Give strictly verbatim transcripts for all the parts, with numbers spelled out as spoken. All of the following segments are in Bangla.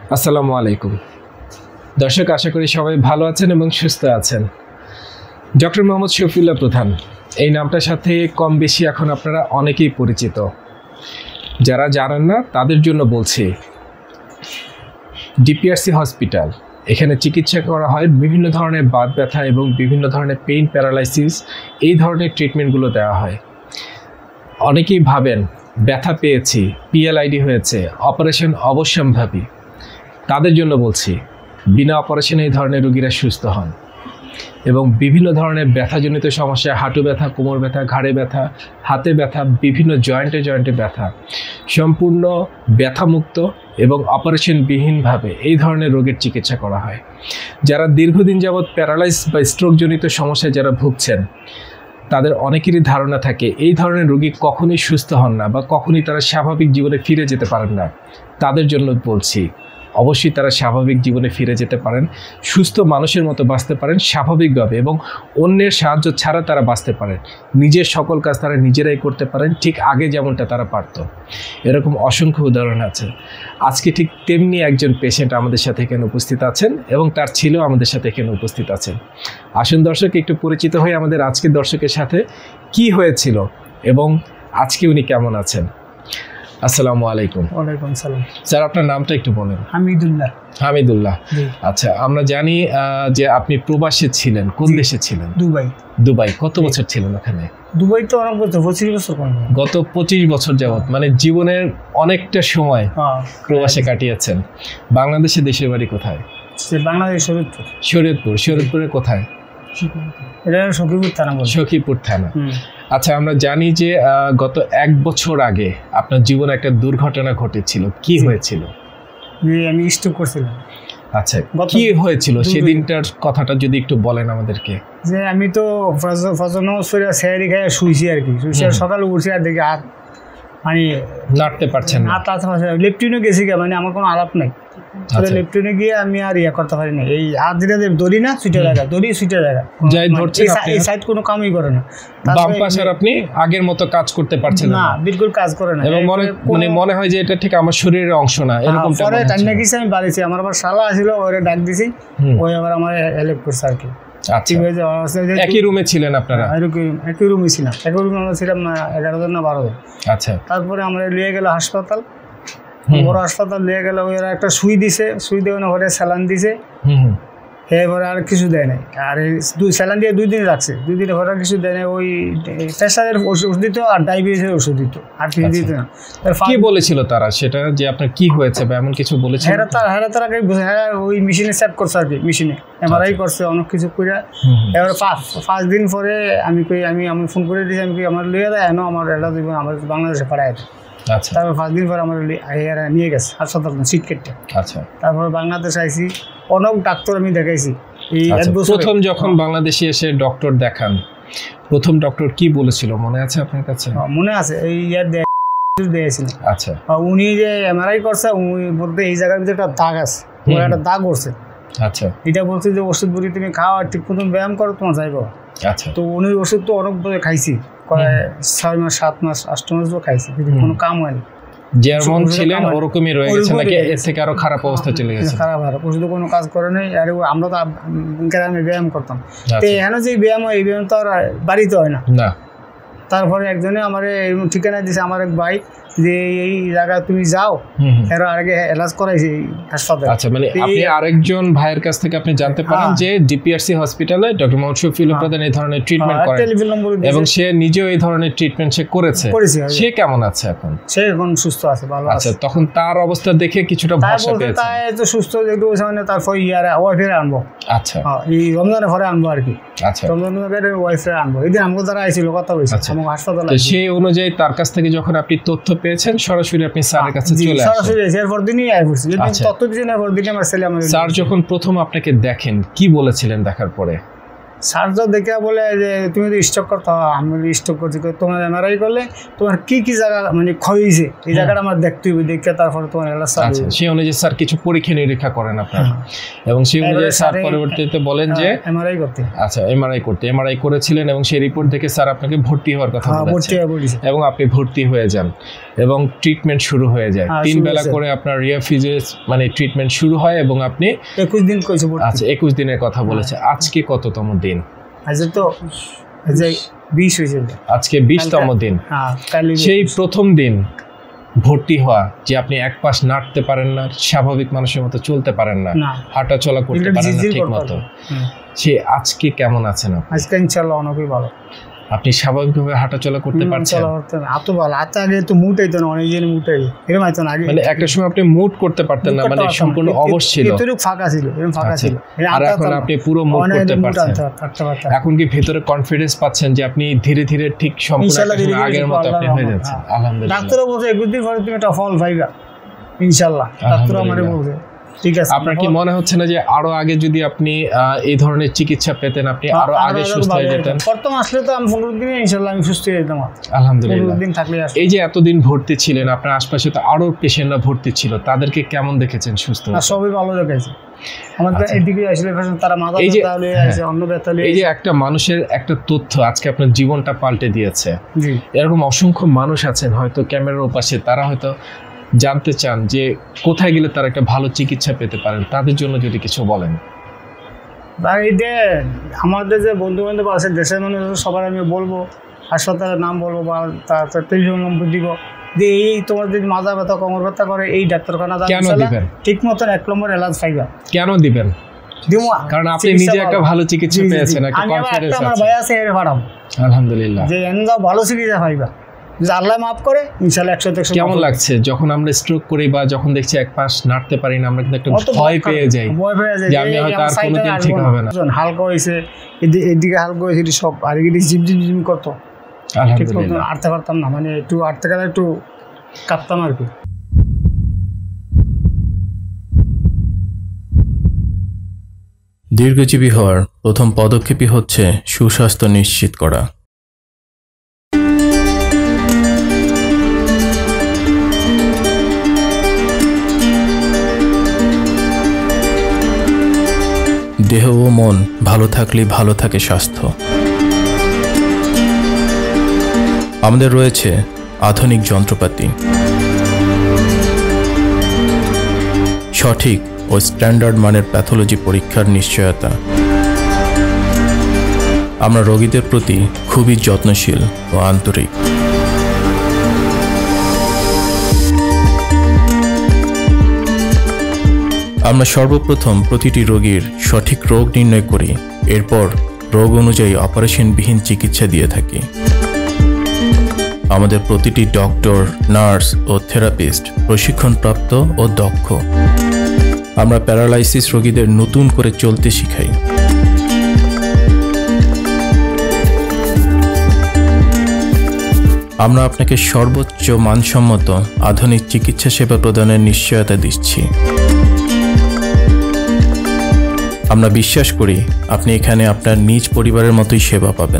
আসসালামু আলাইকুম দর্শক, আশা করি সবাই ভালো আছেন এবং সুস্থ আছেন। ডক্টর মোহাম্মদ শফিউল্লাহ প্রধান, এই নামটার সাথে কম বেশি এখন আপনারা অনেকেই পরিচিত। যারা জানেন না তাদের জন্য বলছি, ডিপিআরসি হসপিটাল, এখানে চিকিৎসা করা হয় বিভিন্ন ধরনের বাত ব্যথা এবং বিভিন্ন ধরনের পেইন, প্যারালাইসিস, এই ধরনের ট্রিটমেন্টগুলো দেওয়া হয়। অনেকেই ভাবেন ব্যথা পেয়েছি, পিএলআইডি হয়েছে, অপারেশন অবশ্যম্ভাবী। তাদের জন্য বলছি, বিনা অপারেশনে এই ধরনের রোগীরা সুস্থ হন এবং বিভিন্ন ধরনের ব্যথাজনিত সমস্যা, হাঁটু ব্যথা, কোমর ব্যথা, ঘাড়ে ব্যথা, হাতে ব্যথা, বিভিন্ন জয়েন্টে জয়েন্টে ব্যথা, সম্পূর্ণ ব্যথামুক্ত এবং অপারেশনবিহীনভাবে এই ধরনের রোগের চিকিৎসা করা হয়। যারা দীর্ঘদিন যাবৎ প্যারালাইস বা স্ট্রোকজনিত সমস্যায় যারা ভুগছেন, তাদের অনেকেরই ধারণা থাকে এই ধরনের রোগী কখনোই সুস্থ হন না বা কখনোই তারা স্বাভাবিক জীবনে ফিরে যেতে পারেন না। তাদের জন্য বলছি, অবশ্যই তারা স্বাভাবিক জীবনে ফিরে যেতে পারেন, সুস্থ মানুষের মতো বাঁচতে পারেন স্বাভাবিকভাবে এবং অন্যের সাহায্য ছাড়া তারা বাঁচতে পারেন। নিজের সকল কাজ তারা নিজেরাই করতে পারেন, ঠিক আগে যেমনটা তারা পারত। এরকম অসংখ্য উদাহরণ আছে। আজকে ঠিক তেমনি একজন পেশেন্ট আমাদের সাথে এখানে উপস্থিত আছেন এবং তার ছেলেও আমাদের সাথে এখানে উপস্থিত আছেন। আসুন দর্শক, একটু পরিচিত হয়ে আমাদের আজকের দর্শকের সাথে কি হয়েছিল এবং আজকে উনি কেমন আছেন। আসসালামু আলাইকুম। ওয়ালাইকুম সালাম। স্যার, আপনার নামটা একটু বলেন। হামিদুল্লাহ। হামিদুল্লাহ, আচ্ছা। আমরা জানি যে আপনি প্রবাসে ছিলেন। কোন দেশে ছিলেন? দুবাই। দুবাই। কত বছর ছিলেন ওখানে? দুবাই তো অনেক বছর, পঁচিশ বছর। গত পঁচিশ বছর যাবত, মানে জীবনের অনেকটা সময় প্রবাসে কাটিয়েছেন। বাংলাদেশে দেশের বাড়ি কোথায়? বাংলাদেশ শরীয়তপুর। শরীয়তপুর। শরীয়তপুরে কোথায়? এটা সখীপুর থানা। সখীপুর থানা। আচ্ছা, আমরা জানি যে গত এক বছর আগে আপনার জীবনে একটা দুর্ঘটনা ঘটেছিল। কি হয়েছিল? আমি স্ট্রোক করছিলাম। আচ্ছা, কি হয়েছিল সেদিনটার কথাটা যদি একটু বলেন আমাদেরকে। যে আমি তো ফজর সেহারি খাই শুইছি আর কি। শুইছি আর সকালে উঠছি আর দেখি হাত মানে নাড়তে পারছেন না। লেফটিনে গেছি গা, মানে আমার কোনো আলাপ নাই। লেফটিনে গিয়ে আমি আর ইয়া করতে পারি না। এই হাত যেটা দড়ি না, সুইটা জায়গা, দড়ি সুইটা জায়গা যাই ধরছেন, এই সাইড কোনো কামই করে না। বাম পাশের আপনি আগের মতো কাজ করতে পারছেন না? না, বিলকুল কাজ করে না। এবং মনে মানে মনে হয় যে এটা ঠিক আমার শরীরের অংশ না, এরকম। পরে টান্না গেছি, আমি বাড়িছি। আমার আবার শালা আসছিল, ওরে ডাক দিছি, ওই আবার আমার হেল্প করছে আর কি। একই রুমে ছিলেন আপনারা? একই রুমে ছিলাম। একই রুমে আমরা ছিলাম এগারো জন না বারো জন। আচ্ছা। তারপরে আমরা লিয়ে গেল হাসপাতাল, বড় হাসপাতাল লিয়ে গেল। ওরা একটা সুই দিছে, সুই দিয়ে ঘরে স্যালান দিছে। এরপরে আর কিছু দেয় নাই। আর দুই স্যালান দিয়ে দুই দিন রাখছে। দুই দিনে ঘরে কিছু দেয় নাই। ওই প্রেশারের ওষুধ দিত আর ডায়াবেটিসের ওষুধ দিত, আর কিছু দিত না। কি বলেছিল তারা সেটা, যে আপনার কি হয়েছে বা এমন কিছু বলেছিল? হ্যাঁ, তারা হ্যাঁ তারা হ্যাঁ ওই মেশিনে সেট করছে আর কি। মেশিনে এমআরআই করছে, অনেক কিছু করে। এবার পাঁচ পাঁচ দিন পরে আমি কই আমি আমি ফোন করে দিয়েছি, আমি আমার লিয়ে দেয় এনো আমার এটা দিব, আমার বাংলাদেশে পাঠায়। আচ্ছা। তারপর পাঁচ দিন পর আমার নিয়ে গেছে হাসপাতাল সিট কেটে। আচ্ছা। তারপর বাংলাদেশ আইসি, অনেক ডাক্তার আমি দেখাইছি। এই প্রথম যখন বাংলাদেশে এসে ডক্টর দেখান, প্রথম ডক্টর কি বলেছিল মনে আছে আপনার কাছে? মনে আছে, এই ইয়ার দিয়েছিল। আচ্ছা। উনি যে এমআরআই করছে, উনি বলতে এই জায়গার ভিতরে একটা দাগ আছে, একটা দাগ করছে। আচ্ছা। এটা বলছে যে ওষুধ বুড়ি তুমি খাও আর ঠিক মতন ব্যায়াম করো, তোমার যাইব। আচ্ছা। তো উনি ওষুধ তো অনেক বছর খাইছি, ছয় মাস সাত মাস আষ্ট মাস খাইছি, কিন্তু কোনো কাম হয়নি। যেমন ছিলেন ওরকমই রয়ে গেছে নাকি এর থেকে আরো খারাপ অবস্থা চলে গেছে? খারাপ খারাপ ওষুধ কোনো কাজ করে নাই। আর আমরা তো গ্রামে ব্যায়াম করতাম, তো এখানে যে ব্যায়াম হয় এই ব্যায়াম তো আর বাড়িতে হয় না। তারপরে একজনে আমার ঠিকানা দিয়েছে, আমার এক ভাই, যে এই জায়গা তুমি যাও, এর আগে এলাজ করাইছি হাসপাতালে। আচ্ছা, মানে আপনি আরেকজন ভাইয়ের কাছ থেকে আপনি জানতে পারেন যে ডিপিআরসি হসপিটালে ডক্টর মোহাম্মদ শফিউল্লাহ প্রধান এই ধরনের ট্রিটমেন্ট করেন এবং সে নিজেও এই ধরনের ট্রিটমেন্ট সে করেছে। সে কেমন আছে এখন? সে এখন সুস্থ আছে, ভালো আছে। আচ্ছা, তখন তার অবস্থা দেখে কিছুটা ভরসা পেয়েছেন? তাই তো সুস্থ একটু মানে তারপর ইয়ারে ওয়াইফের আনবো। আচ্ছা। এই রমজানের পরে আনবো আর কি। আচ্ছা, রমজানের ওয়াইফের আনবো। এদিন আমাকে যারা আইছিল কথা বলছে আমার হাসপাতালে। তো সেই অনুযায়ী তার কাছ থেকে যখন আপনি তথ্য পেয়েছেন, সরাসরি আপনি স্যারের কাছে চলে আসেন? সরাসরি এরপর দিনই আই পড়ছি। যদি তথ্য দিয়েছেন এরপর দিনই আমার ছেলে আমার। স্যার যখন প্রথম আপনাকে দেখেন কি বলেছিলেন দেখার পরে? সার্জন দেখে বলে যে তুমি তো স্টক করতে হবে, আমি স্টক করছি, তোমার এমআরআই করলে তোমার কি কি জায়গা মানে ক্ষয় হয়েছে এই জায়গাটা আমার দেখতে হবে, দেখে তারপরে তোমার এগুলো স্যার সেই অনুযায়ী স্যার কিছু পরীক্ষা নিরীক্ষা করেন আপনারা এবং সেই অনুযায়ী স্যার পরবর্তীতে বলেন যে এমআরআই করতে। আচ্ছা এমআরআই করতে এমআরআই করেছিলেন এবং সেই রিপোর্ট দেখে স্যার আপনাকে ভর্তি হওয়ার কথা বলেছেন এবং আপনি ভর্তি হয়ে যান এবং ট্রিটমেন্ট শুরু হয়ে যায়। তিন বেলা করে আপনার রিহাফিজিস মানে ট্রিটমেন্ট শুরু হয় এবং আপনি একুশ দিন কইছে। আচ্ছা একুশ দিনের কথা বলেছে। আজকে কততম দিন? আজকে তো বিশ হয়েছে, আজকে বিশতম দিন। সেই প্রথম দিন ভর্তি হওয়া যে আপনি এক পাশ নাড়তে পারেন না, স্বাভাবিক মানুষের মতো চলতে পারেন না, হাঁটা চলা করতে পারেন না ঠিক মতো, সে আজকে কেমন আছেন? আজকে ইনশাআল্লাহ অনেকই ভালো। আপনি স্বাভাবিকভাবে হাঁটা চলা করতে পারছেন? এত ভালো। আচ্ছা আগে তো মুট হইতো না, অনেক জন মুট হইতো, এরকম হইতো না আগে। মানে একটা সময় আপনি মুট করতে পারতেন না, মানে সম্পূর্ণ অবশ ছিল, এতটুকু ফাঁকা ছিল, এরকম ফাঁকা ছিল। আর এখন আপনি পুরো মুট করতে পারছেন। এখন কি ভিতরে কনফিডেন্স পাচ্ছেন যে আপনি ধীরে ধীরে ঠিক সম্পূর্ণ আগের মতো আপনি হয়ে যাচ্ছেন? আলহামদুলিল্লাহ। ডাক্তারও বলছে একুশ দিন পরে তুমি একটা ফল পাইবা ইনশাআল্লাহ। ডাক্তার আমারে বলছে ঠিক আছে। আপনার কি মনে হচ্ছে না যে আরো আগে যদি আপনি এই ধরনের চিকিৎসা পেতেন আপনি আরো আগে সুস্থ হয়ে যেতেন? প্রথম আসলে তো আমি পনেরো দিনে ইনশাআল্লাহ আমি সুস্থ হয়ে যেতাম আলহামদুলিল্লাহ। পনেরো দিন থাকলে। এই যে এতদিন ভর্তি ছিলেন, আপনার আশপাশে তো আরো পেশেন্টরা ভর্তি ছিল, তাদেরকে কেমন দেখেছেন সুস্থ? সবই ভালো দেখেছে। আমাদের এদিকে আসলে তারা মাথা ব্যথা হলে আছে, অন্য ব্যথা হলে। এই যে একটা মানুষের একটা তথ্য আজকে আপনার জীবনটা পাল্টে দিয়েছে। এরকম অসংখ্য মানুষ আছেন হয়তো ক্যামেরার ওপাশে, তারা হয়তো জানতে চান যে কোথায় গেলে তারা একটা ভালো চিকিৎসা পেতে পারেন, তাদের জন্য যদি কিছু বলেন। আমাদের যে বন্ধু বান্ধব আছে দেশের মানুষ সবার আমি বলবো, হাসপাতালের নাম বলবো বা তার টেলিফোন নম্বর দিব যে এই তোমার যদি মাজা ব্যথা কোমর ব্যথা করে এই ডাক্তারখানা ঠিক মতন এক নম্বর এলাজ পাইবা। কেন দিবেন? কারণ আপনি নিজে একটা ভালো চিকিৎসা পেয়েছেন, একটা কনফিডেন্স আছে। আমার ভাই আছে এর পাঠাবো আলহামদুলিল্লাহ যে এনজাও ভালো চিকিৎসা পাইবা, আল্লাহ মাফ করে ইনশাআল্লাহ একশো একশো। কেমন লাগছে যখন আমরা স্ট্রোক করি বা যখন দেখছি এক পাশ নাড়তে পারি না, আমরা কিন্তু একটা ভয় পেয়ে যাই যে আমি হয়তো আর কোনোদিন ঠিক হবে না। হালকা হয়েছে, এদিকে হালকা হয়েছে সব, আর এদিকে জিম জিম জিম করতো, আলহামদুলিল্লাহ আটতে পারতাম না, মানে একটু আটতে গেলে একটু কাঁপতাম আর কি। দীর্ঘজীবী হওয়ার প্রথম পদক্ষেপই হচ্ছে সুস্বাস্থ্য নিশ্চিত করা। দেহ ও মন ভালো থাকলেই ভালো থাকে স্বাস্থ্য। আমাদের রয়েছে আধুনিক যন্ত্রপাতি, সঠিক ও স্ট্যান্ডার্ড মানের প্যাথোলজি পরীক্ষার নিশ্চয়তা। আমরা রোগীদের প্রতি খুবই যত্নশীল ও আন্তরিক। আমরা সর্বপ্রথম প্রতিটি রোগীর সঠিক রোগ নির্ণয় করি, এরপর রোগ অনুযায়ী অপারেশনবিহীন চিকিৎসা দিয়ে থাকি। আমাদের প্রতিটি ডক্টর, নার্স ও থেরাপিস্ট প্রশিক্ষণপ্রাপ্ত ও দক্ষ। আমরা প্যারালাইসিস রোগীদের নতুন করে চলতে শিখাই। আমরা আপনাকে সর্বোচ্চ মানসম্মত আধুনিক চিকিৎসা সেবা প্রদানের নিশ্চয়তা দিচ্ছি। আমরা বিশ্বাস করি আপনি এখানে আপনার নিজ পরিবারের মতোই সেবা পাবেন।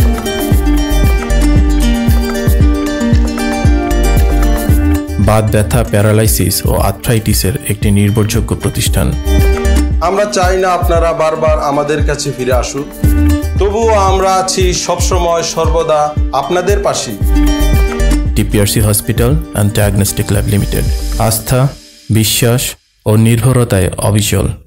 বাত ব্যথা, প্যারালাইসিস ও আর্থ্রাইটিসের একটি নির্ভরযোগ্য প্রতিষ্ঠান। আমরা চাই না আপনারা বারবার আমাদের কাছে ফিরে আসুন, তবুও আমরা আছি সবসময় সর্বদা আপনাদের পাশে। TPRC hospital and diagnostic lab limited, আস্থা, বিশ্বাস ও নির্ভরতায় অবিচল।